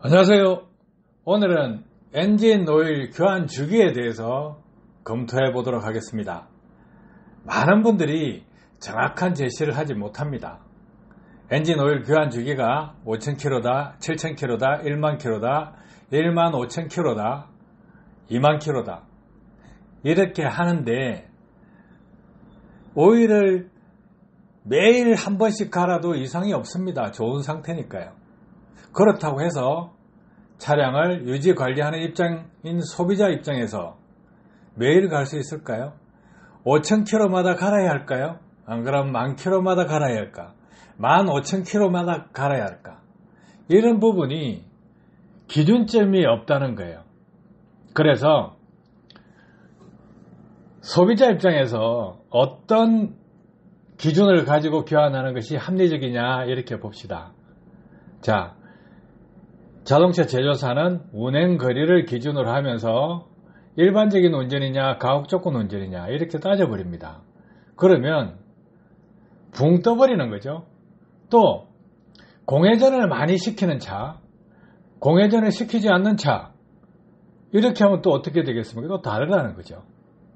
안녕하세요. 오늘은 엔진 오일 교환 주기에 대해서 검토해 보도록 하겠습니다. 많은 분들이 정확한 제시를 하지 못합니다. 엔진 오일 교환 주기가 5,000km다, 7,000km다, 10,000km다, 15,000km다, 20,000km다 이렇게 하는데 오일을 매일 한 번씩 갈아도 이상이 없습니다. 좋은 상태니까요. 그렇다고 해서 차량을 유지 관리하는 입장인 소비자 입장에서 매일 갈 수 있을까요? 5,000km마다 갈아야 할까요? 안 그러면 10,000km마다 갈아야 할까? 15,000km마다 갈아야 할까? 이런 부분이 기준점이 없다는 거예요. 그래서 소비자 입장에서 어떤 기준을 가지고 교환하는 것이 합리적이냐 이렇게 봅시다. 자, 자동차 제조사는 운행거리를 기준으로 하면서 일반적인 운전이냐 가급적인 운전이냐 이렇게 따져버립니다. 그러면 붕 떠버리는 거죠. 또 공회전을 많이 시키는 차, 공회전을 시키지 않는 차 이렇게 하면 또 어떻게 되겠습니까? 또 다르다는 거죠.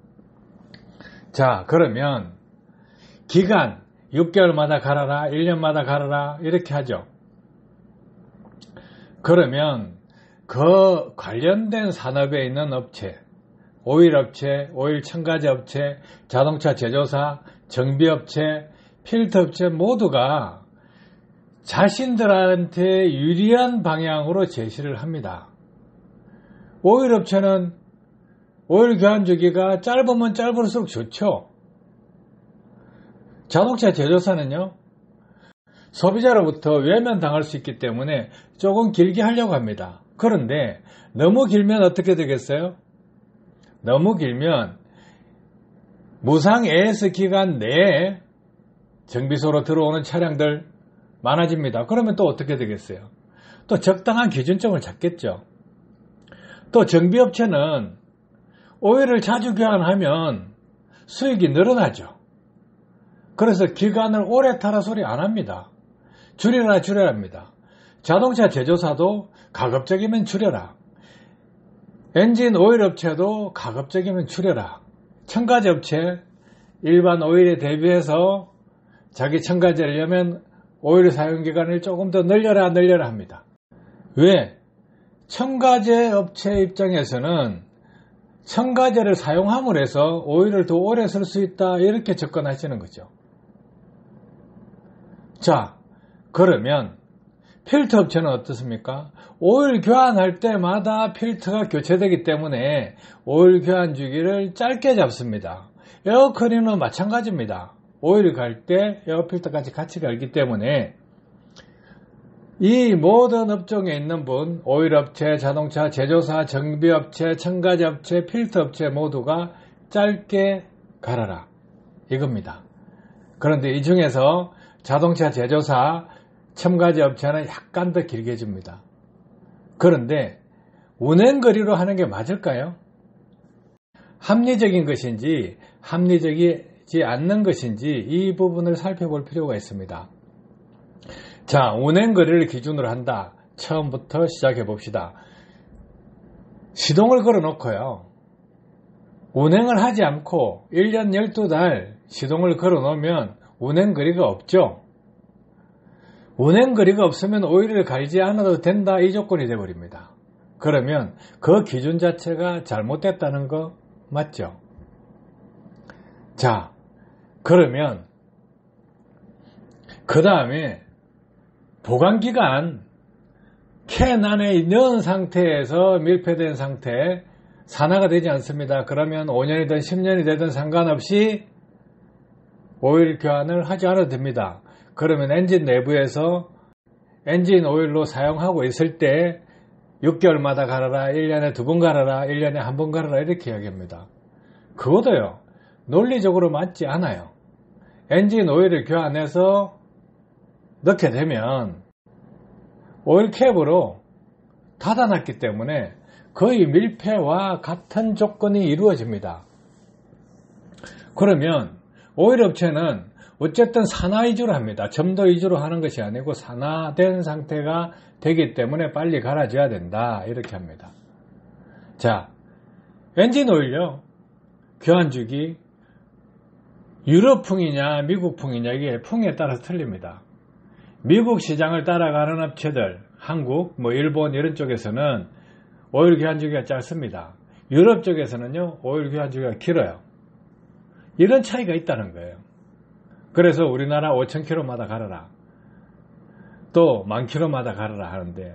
자, 그러면 기간 6개월마다 갈아라, 1년마다 갈아라 이렇게 하죠. 그러면 그 관련된 산업에 있는 업체, 오일업체, 오일 첨가제 업체, 자동차 제조사, 정비업체, 필터업체 모두가 자신들한테 유리한 방향으로 제시를 합니다. 오일업체는 오일 교환 주기가 짧으면 짧을수록 좋죠. 자동차 제조사는요, 소비자로부터 외면당할 수 있기 때문에 조금 길게 하려고 합니다. 그런데 너무 길면 어떻게 되겠어요? 너무 길면 무상 AS 기간 내에 정비소로 들어오는 차량들 많아집니다. 그러면 또 어떻게 되겠어요? 또 적당한 기준점을 잡겠죠. 또 정비업체는 오일을 자주 교환하면 수익이 늘어나죠. 그래서 기간을 오래 타라 소리 안 합니다. 줄여라 합니다. 자동차 제조사도 가급적이면 줄여라. 엔진 오일 업체도 가급적이면 줄여라. 첨가제 업체 일반 오일에 대비해서 자기 첨가제를 하면 오일 사용기간을 조금 더 늘려라 합니다. 왜? 첨가제 업체 입장에서는 첨가제를 사용함으로 해서 오일을 더 오래 쓸 수 있다 이렇게 접근하시는 거죠. 자, 그러면 필터 업체는 어떻습니까? 오일 교환할 때마다 필터가 교체되기 때문에 오일 교환 주기를 짧게 잡습니다. 에어컨은 마찬가지입니다. 오일 갈 때 에어필터까지 같이 갈기 때문에 이 모든 업종에 있는 분, 오일업체, 자동차 제조사, 정비업체, 첨가제 업체, 필터 업체 모두가 짧게 갈아라 이겁니다. 그런데 이 중에서 자동차 제조사, 첨가제 업체는 약간 더 길게 줍니다. 그런데 운행거리로 하는 게 맞을까요? 합리적인 것인지 합리적이지 않는 것인지 이 부분을 살펴볼 필요가 있습니다. 자, 운행거리를 기준으로 한다. 처음부터 시작해 봅시다. 시동을 걸어 놓고요. 운행을 하지 않고 1년 12달 시동을 걸어 놓으면 운행거리가 없죠. 운행거리가 없으면 오일을 갈지 않아도 된다 이 조건이 되어버립니다. 그러면 그 기준 자체가 잘못됐다는 거 맞죠? 자, 그러면 그 다음에 보관기간 캔 안에 넣은 상태에서 밀폐된 상태 산화가 되지 않습니다. 그러면 5년이든 10년이 되든 상관없이 오일 교환을 하지 않아도 됩니다. 그러면 엔진 내부에서 엔진 오일로 사용하고 있을 때 6개월마다 갈아라, 1년에 2번 갈아라, 1년에 1번 갈아라 이렇게 이야기합니다. 그것도요, 논리적으로 맞지 않아요. 엔진 오일을 교환해서 넣게 되면 오일캡으로 닫아놨기 때문에 거의 밀폐와 같은 조건이 이루어집니다. 그러면 오일업체는 어쨌든 산화 위주로 합니다. 점도 위주로 하는 것이 아니고 산화된 상태가 되기 때문에 빨리 갈아줘야 된다. 이렇게 합니다. 자, 엔진 오일요. 교환주기 유럽풍이냐 미국풍이냐 이게 풍에 따라서 틀립니다. 미국 시장을 따라가는 업체들, 한국, 일본 이런 쪽에서는 오일 교환주기가 짧습니다. 유럽 쪽에서는요, 오일 교환주기가 길어요. 이런 차이가 있다는 거예요. 그래서 우리나라 5,000km마다 갈아라. 또 10,000km마다 갈아라 하는데,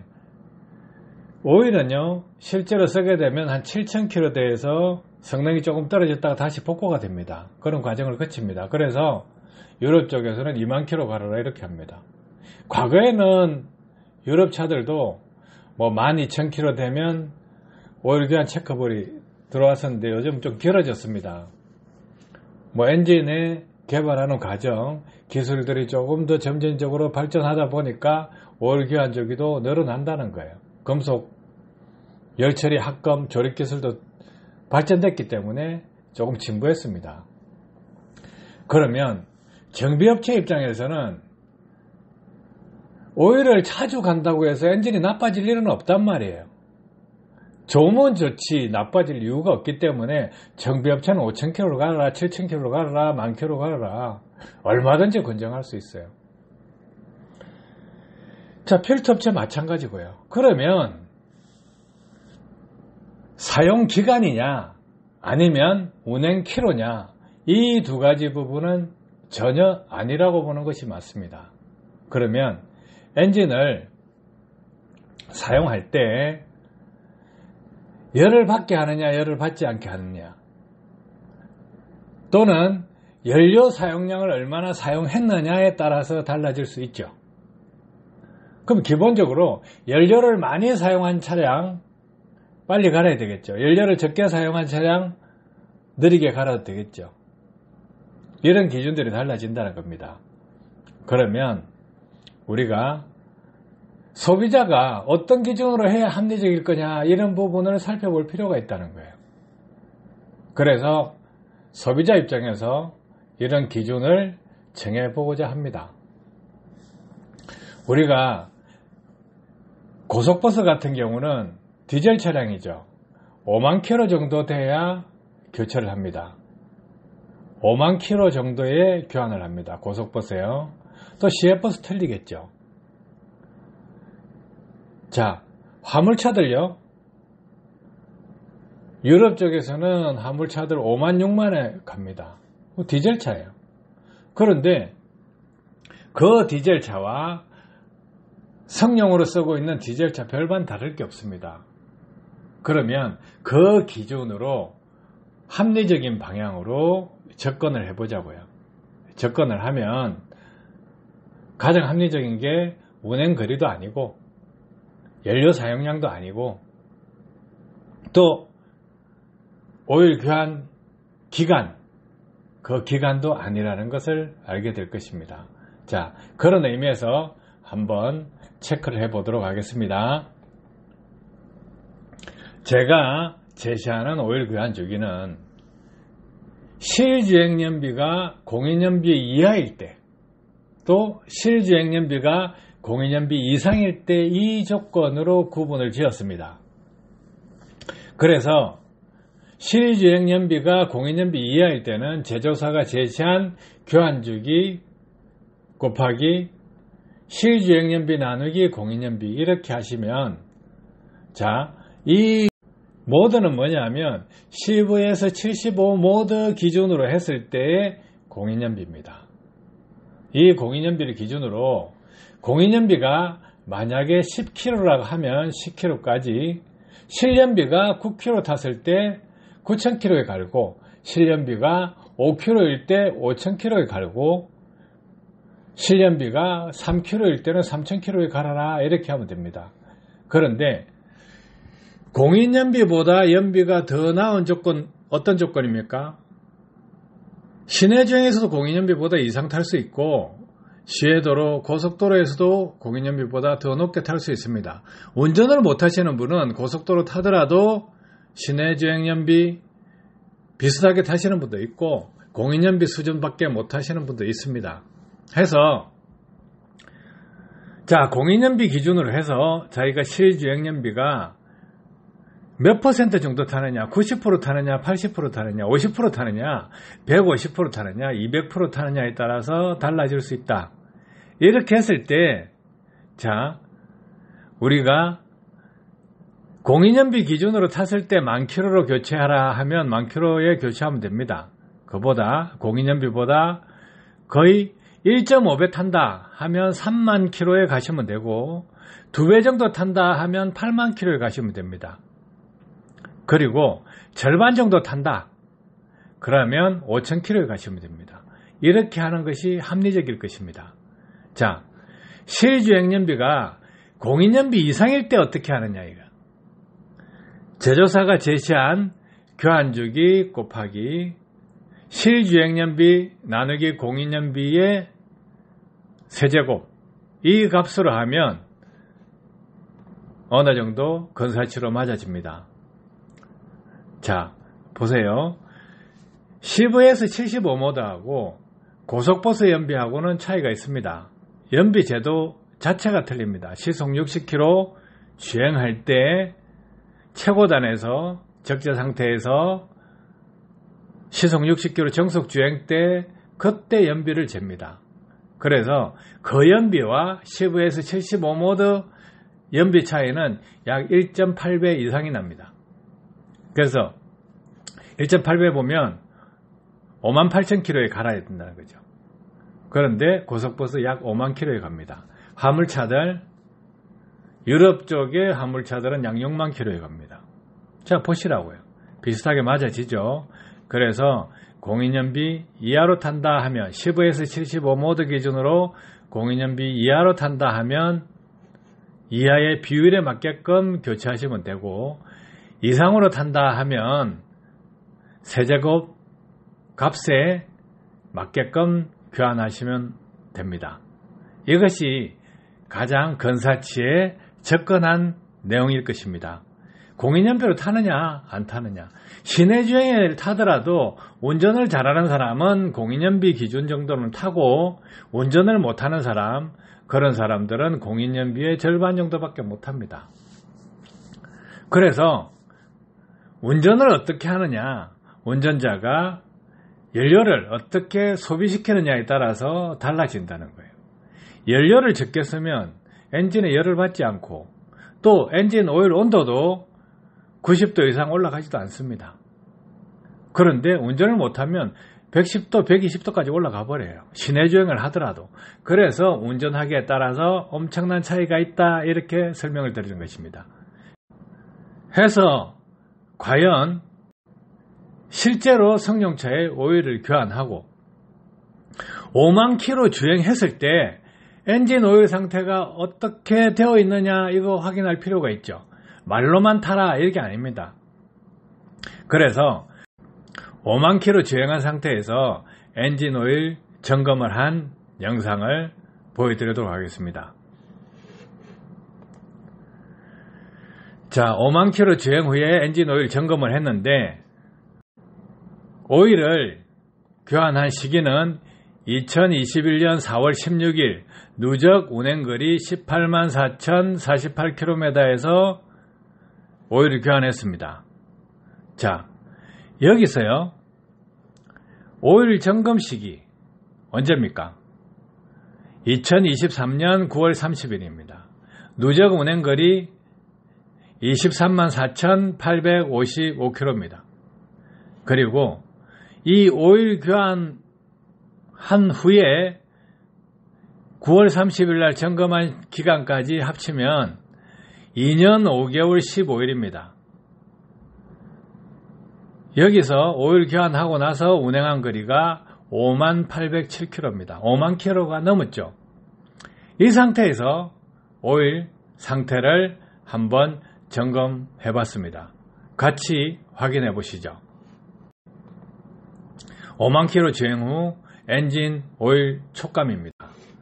오일은요, 실제로 쓰게 되면 한 7,000km대에서 성능이 조금 떨어졌다가 다시 복구가 됩니다. 그런 과정을 거칩니다. 그래서 유럽 쪽에서는 20,000km 갈아라 이렇게 합니다. 과거에는 유럽 차들도 12,000km 되면 오일 교환 체크볼이 들어왔었는데 요즘 좀 길어졌습니다. 엔진에 개발하는 과정, 기술들이 조금 더 점진적으로 발전하다 보니까 오일 교환 주기도 늘어난다는 거예요. 금속, 열처리, 합금, 조립 기술도 발전됐기 때문에 조금 진보했습니다. 그러면 정비업체 입장에서는 오일을 자주 간다고 해서 엔진이 나빠질 일은 없단 말이에요. 좋으면 좋지 나빠질 이유가 없기 때문에 정비업체는 5,000km로 갈아라, 7,000km로 갈아라, 10,000km로 갈아라 얼마든지 권장할 수 있어요. 자, 필터업체 마찬가지고요. 그러면 사용기간이냐 아니면 운행키로냐 이 두 가지 부분은 전혀 아니라고 보는 것이 맞습니다. 그러면 엔진을 사용할 때 열을 받게 하느냐 열을 받지 않게 하느냐 또는 연료 사용량을 얼마나 사용했느냐에 따라서 달라질 수 있죠. 그럼 기본적으로 연료를 많이 사용한 차량 빨리 갈아야 되겠죠. 연료를 적게 사용한 차량 느리게 갈아도 되겠죠. 이런 기준들이 달라진다는 겁니다. 그러면 우리가 소비자가 어떤 기준으로 해야 합리적일 거냐 이런 부분을 살펴볼 필요가 있다는 거예요. 그래서 소비자 입장에서 이런 기준을 정해보고자 합니다. 우리가 고속버스 같은 경우는 디젤 차량이죠. 5만 킬로 정도 돼야 교체를 합니다. 5만 킬로 정도의 교환을 합니다. 고속버스요. 또 시외버스 틀리겠죠. 자, 화물차들요. 유럽 쪽에서는 화물차들 5만 6만에 갑니다. 디젤차예요. 그런데 그 디젤차와 성용으로 쓰고 있는 디젤차 별반 다를 게 없습니다. 그러면 그 기준으로 합리적인 방향으로 접근을 해보자고요. 접근을 하면 가장 합리적인 게 운행거리도 아니고 연료 사용량도 아니고 또 오일 교환 기간, 그 기간도 아니라는 것을 알게 될 것입니다. 자, 그런 의미에서 한번 체크를 해보도록 하겠습니다. 제가 제시하는 오일 교환 주기는 실주행연비가 공인연비 이하일 때, 또 실주행연비가 공인연비 이상일 때 이 조건으로 구분을 지었습니다. 그래서 실주행연비가 공인연비 이하일 때는 제조사가 제시한 교환주기 곱하기 실주행연비 나누기 공인연비 이렇게 하시면, 자, 이 모드는 뭐냐면 CV에서 75 모드 기준으로 했을 때의 공인연비입니다. 이 공인연비를 기준으로 공인연비가 만약에 10km라고 하면 10km까지, 실연비가 9km 탔을 때 9,000km에 갈고, 실연비가 5km일 때 5,000km에 갈고, 실연비가 3km일 때는 3,000km에 갈아라 이렇게 하면 됩니다. 그런데 공인연비보다 연비가 더 나은 조건, 어떤 조건입니까? 시내주행에서도 공인연비보다 이상 탈 수 있고, 시외도로, 고속도로에서도 공인연비보다 더 높게 탈 수 있습니다. 운전을 못 하시는 분은 고속도로 타더라도 시내주행연비 비슷하게 타시는 분도 있고, 공인연비 수준밖에 못 하시는 분도 있습니다. 해서 자, 공인연비 기준으로 해서 자기가 실주행연비가 몇 퍼센트 정도 타느냐, 90% 타느냐, 80% 타느냐, 50% 타느냐, 150% 타느냐, 200% 타느냐에 따라서 달라질 수 있다. 이렇게 했을 때, 자, 우리가 공인연비 기준으로 탔을 때 10,000km로 교체하라 하면 10,000km에 교체하면 됩니다. 그보다, 공인연비보다 거의 1.5배 탄다 하면 3만 km에 가시면 되고, 2배 정도 탄다 하면 8만 km에 가시면 됩니다. 그리고 절반 정도 탄다 그러면 5,000km에 가시면 됩니다. 이렇게 하는 것이 합리적일 것입니다. 자, 실주행연비가 공인연비 이상일 때 어떻게 하느냐, 이거. 제조사가 제시한 교환주기 곱하기 실주행연비 나누기 공인연비의 세제곱, 이 값으로 하면 어느 정도 근사치로 맞아집니다. 자, 보세요. CVS 75모드하고 고속버스 연비하고는 차이가 있습니다. 연비 제도 자체가 틀립니다. 시속 60km 주행할 때 최고단에서 적재 상태에서 시속 60km 정속 주행 때 그때 연비를 잽니다. 그래서 그 연비와 CVS 75모드 연비 차이는 약 1.8배 이상이 납니다. 그래서 1.8배 보면 58,000km에 갈아야 된다는 거죠. 그런데 고속버스 약 5만 km에 갑니다. 화물차들, 유럽 쪽의 화물차들은 약 6만 km에 갑니다. 자, 보시라고요. 비슷하게 맞아지죠. 그래서 공인연비 이하로 탄다 하면 CVS 75모드 기준으로 공인연비 이하로 탄다 하면 이하의 비율에 맞게끔 교체하시면 되고, 이상으로 탄다 하면 세제곱 값에 맞게끔 교환하시면 됩니다. 이것이 가장 근사치에 접근한 내용일 것입니다. 공인연비로 타느냐 안 타느냐, 시내주행을 타더라도 운전을 잘하는 사람은 공인연비 기준 정도는 타고, 운전을 못하는 사람, 그런 사람들은 공인연비의 절반 정도밖에 못합니다. 그래서 운전을 어떻게 하느냐, 운전자가 연료를 어떻게 소비시키느냐에 따라서 달라진다는 거예요. 연료를 적게 쓰면 엔진에 열을 받지 않고, 또 엔진 오일 온도도 90도 이상 올라가지도 않습니다. 그런데 운전을 못하면 110도, 120도까지 올라가 버려요. 시내주행을 하더라도. 그래서 운전하기에 따라서 엄청난 차이가 있다, 이렇게 설명을 드리는 것입니다. 해서 과연 실제로 승용차의 오일을 교환하고 5만 km 주행했을 때 엔진 오일 상태가 어떻게 되어 있느냐, 이거 확인할 필요가 있죠. 말로만 타라 이게 아닙니다. 그래서 5만 km 주행한 상태에서 엔진 오일 점검을 한 영상을 보여드리도록 하겠습니다. 자, 5만 km 주행 후에 엔진 오일 점검을 했는데, 오일을 교환한 시기는 2021년 4월 16일, 누적 운행거리 18만 4,048km에서 오일을 교환했습니다. 자, 여기서요, 오일 점검 시기 언제입니까? 2023년 9월 30일입니다. 누적 운행거리 23만 4,855km입니다. 그리고 이 오일 교환한 후에 9월 30일 날 점검한 기간까지 합치면 2년 5개월 15일입니다. 여기서 오일 교환하고 나서 운행한 거리가 5만 807km입니다. 5만 km가 넘었죠. 이 상태에서 오일 상태를 한번 점검해 봤습니다. 같이 확인해 보시죠. 5만 km 주행 후 엔진 오일 촉감입니다.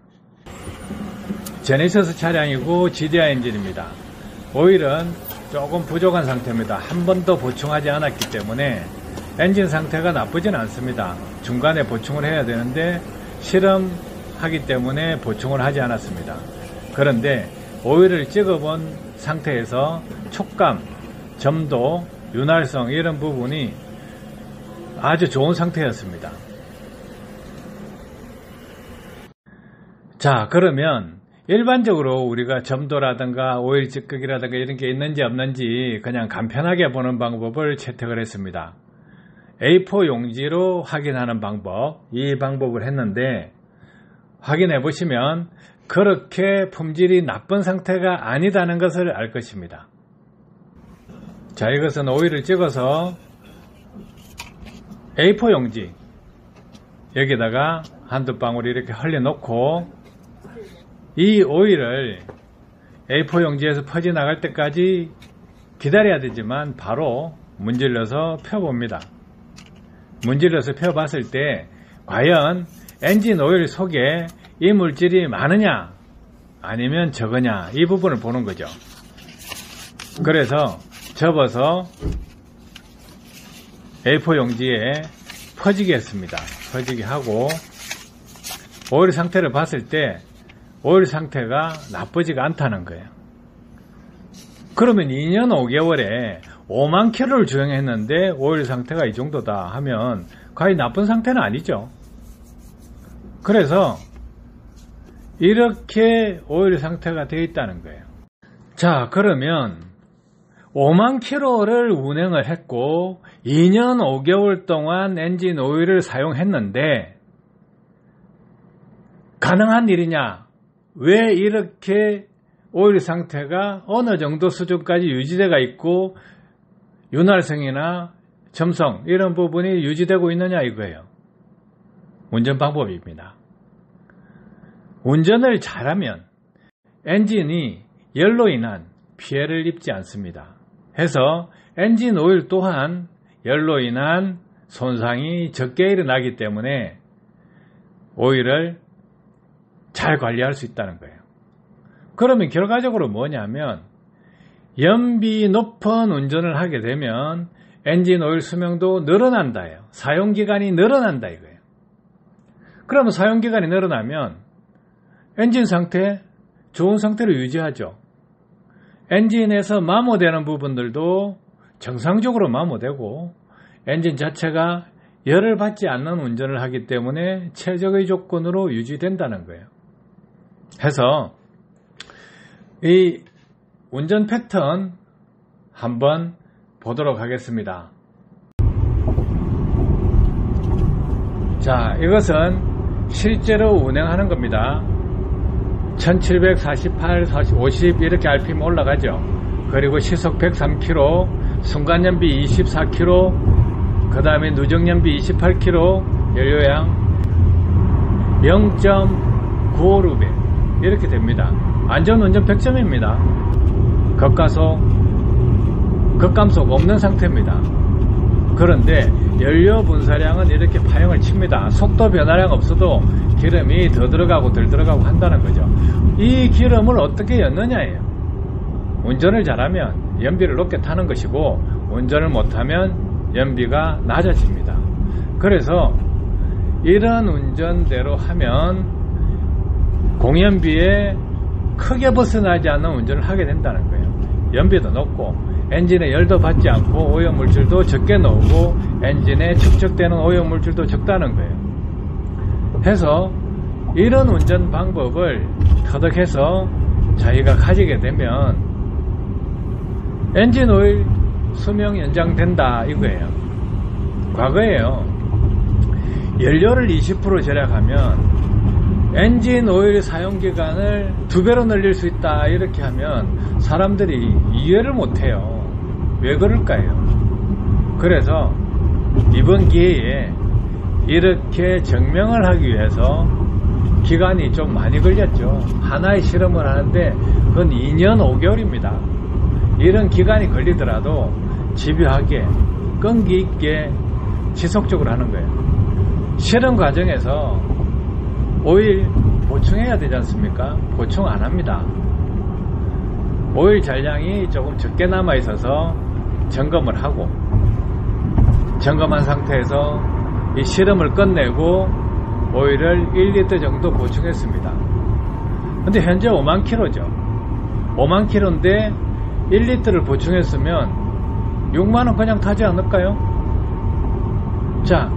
제네시스 차량이고 GDI 엔진입니다. 오일은 조금 부족한 상태입니다. 한 번 더 보충하지 않았기 때문에 엔진 상태가 나쁘진 않습니다. 중간에 보충을 해야 되는데 실험하기 때문에 보충을 하지 않았습니다. 그런데 오일을 찍어본 상태에서 촉감, 점도, 윤활성 이런 부분이 아주 좋은 상태였습니다. 자, 그러면 일반적으로 우리가 점도라든가 오일 찌꺼기라든가 이런 게 있는지 없는지 그냥 간편하게 보는 방법을 채택을 했습니다. A4 용지로 확인하는 방법, 이 방법을 했는데 확인해 보시면 그렇게 품질이 나쁜 상태가 아니다는 것을 알 것입니다. 자, 이것은 오일을 찍어서 A4 용지 여기다가 한두 방울 이렇게 흘려놓고 이 오일을 A4 용지에서 퍼져나갈 때까지 기다려야 되지만 바로 문질러서 펴봅니다. 문질러서 펴봤을 때 과연 엔진 오일 속에 이 물질이 많으냐 아니면 적으냐 이 부분을 보는 거죠. 그래서 접어서 A4 용지에 퍼지게 했습니다. 퍼지게 하고 오일 상태를 봤을 때 오일 상태가 나쁘지가 않다는 거예요. 그러면 2년 5개월에 5만 킬로를 주행했는데 오일 상태가 이 정도다 하면 과연 나쁜 상태는 아니죠. 그래서 이렇게 오일 상태가 되어 있다는 거예요. 자, 그러면 5만 킬로를 운행을 했고 2년 5개월 동안 엔진 오일을 사용했는데 가능한 일이냐? 왜 이렇게 오일 상태가 어느 정도 수준까지 유지되어 있고 윤활성이나 점성 이런 부분이 유지되고 있느냐 이거예요. 운전 방법입니다. 운전을 잘하면 엔진이 열로 인한 피해를 입지 않습니다. 해서 엔진 오일 또한 열로 인한 손상이 적게 일어나기 때문에 오일을 잘 관리할 수 있다는 거예요. 그러면 결과적으로 뭐냐면 연비 높은 운전을 하게 되면 엔진 오일 수명도 늘어난다예요. 사용기간이 늘어난다 이거예요. 그러면 사용기간이 늘어나면 엔진 상태 좋은 상태로 유지하죠. 엔진에서 마모되는 부분들도 정상적으로 마모되고 엔진 자체가 열을 받지 않는 운전을 하기 때문에 최적의 조건으로 유지된다는 거예요. 해서 이 운전 패턴 한번 보도록 하겠습니다. 자, 이것은 실제로 운행하는 겁니다. 1748, 50 이렇게 RPM 올라가죠. 그리고 시속 103km, 순간연비 24km, 그 다음에 누적연비 28km, 연료량 0.956배 이렇게 됩니다. 안전운전 100점입니다. 급감속 없는 상태입니다. 그런데 연료 분사량은 이렇게 파형을 칩니다. 속도 변화량 없어도 기름이 더 들어가고 덜 들어가고 한다는 거죠. 이 기름을 어떻게 였느냐예요. 운전을 잘하면 연비를 높게 타는 것이고 운전을 못하면 연비가 낮아집니다. 그래서 이런 운전대로 하면 공연비에 크게 벗어나지 않는 운전을 하게 된다는 거예요. 연비도 높고 엔진에 열도 받지 않고 오염물질도 적게 나오고 엔진에 축적되는 오염물질도 적다는 거예요. 해서 이런 운전 방법을 터득해서 자기가 가지게 되면 엔진 오일 수명 연장된다 이거예요. 과거에요. 연료를 20% 절약하면 엔진 오일 사용기간을 2배로 늘릴 수 있다 이렇게 하면 사람들이 이해를 못해요. 왜 그럴까요? 그래서 이번 기회에 이렇게 증명을 하기 위해서 기간이 좀 많이 걸렸죠. 하나의 실험을 하는데 그건 2년 5개월입니다. 이런 기간이 걸리더라도 집요하게 끈기 있게 지속적으로 하는 거예요. 실험 과정에서 오일 보충해야 되지 않습니까? 보충 안 합니다. 오일 잔량이 조금 적게 남아 있어서 점검을 하고 점검한 상태에서 이 실험을 끝내고 오일을 1리터 정도 보충했습니다. 근데 현재 5만 킬로죠. 5만 킬로인데 1리터를 보충했으면 6만원 그냥 타지 않을까요? 자,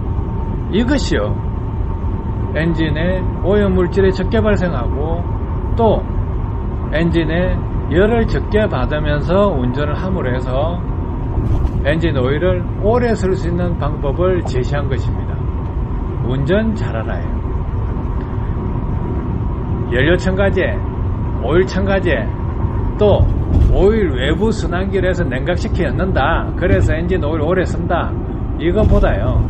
이것이요, 엔진에 오염물질이 적게 발생하고 또 엔진에 열을 적게 받으면서 운전을 함으로 해서 엔진 오일을 오래 쓸 수 있는 방법을 제시한 것입니다. 운전 잘하라예요. 연료 첨가제, 오일 첨가제, 또 오일 외부 순환기를 냉각시켜 넣는다, 그래서 엔진 오일 오래 쓴다, 이거보다요,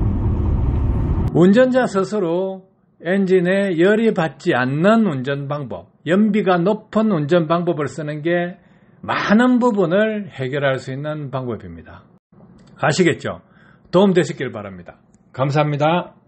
운전자 스스로 엔진에 열이 받지 않는 운전 방법, 연비가 높은 운전 방법을 쓰는 게 많은 부분을 해결할 수 있는 방법입니다. 아시겠죠? 도움 되셨길 바랍니다. 감사합니다.